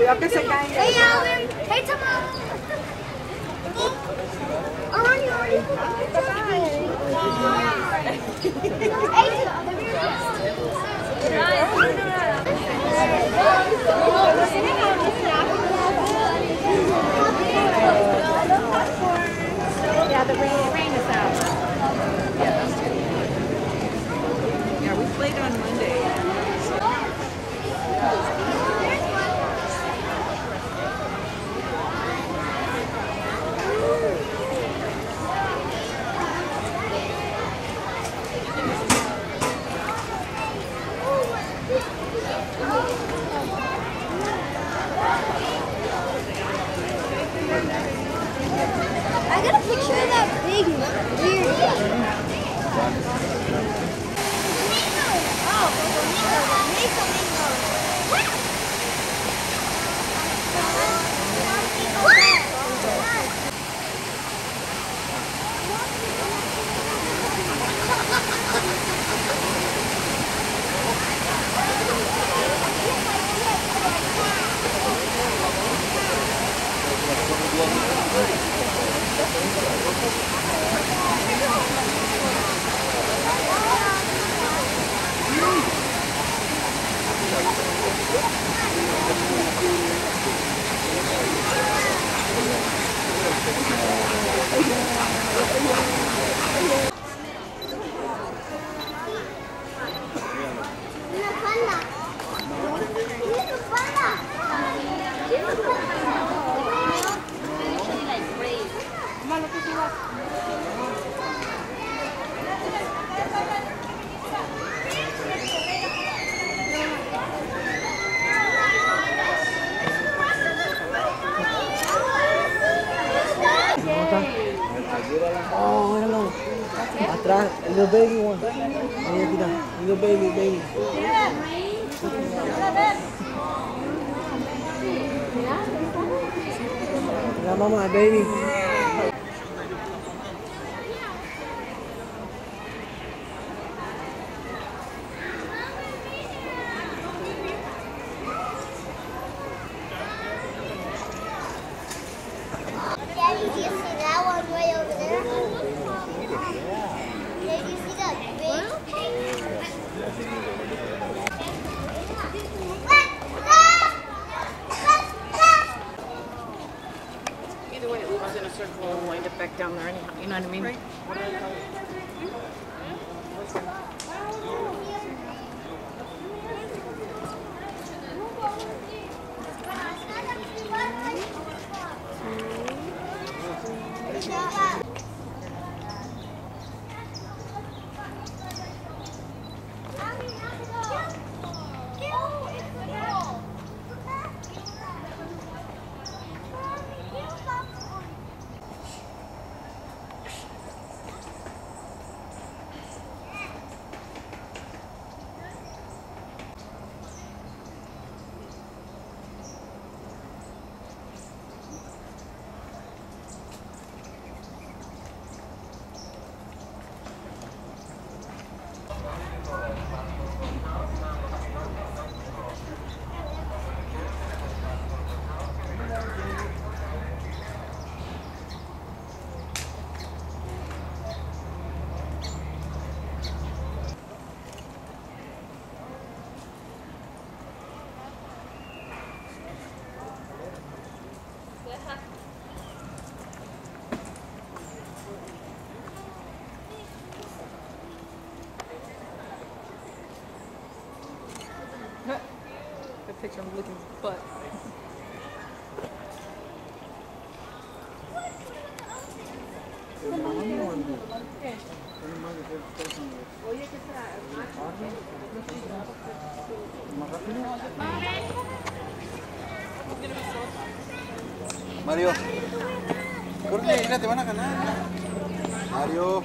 Cuidado que se cae. Hey, Alan. Hey, Tamara. Already. Yeah, the rain is out. Yeah, we played on Monday. I got a picture of that big weird guy. Oh, hello. Atrás, el little baby one. Ahí está, little baby. La mamá, baby. Daddy, do you see that one way over there? Did you see that big thing? Either way, it loops in a circle and wind up back down there anyhow. You know what I mean? Right. The picture I'm looking at butt. Mario, corre, mira, te van a ganar. Mario.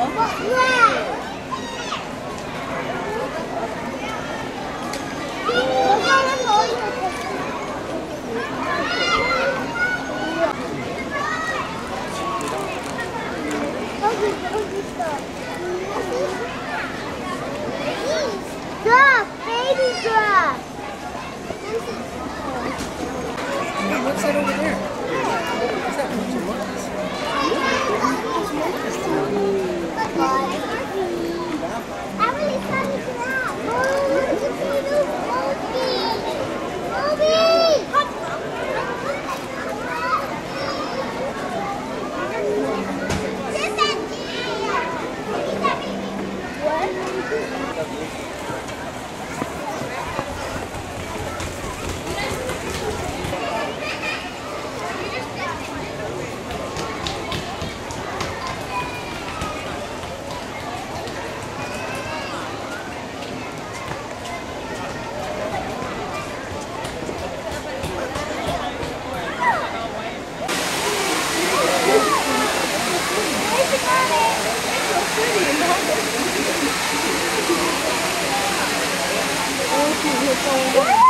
Giraffe, baby giraffe. What's that over there? What's that? Bunch of monkeys. Emily's coming to that. Oh, look at the little Moby. What?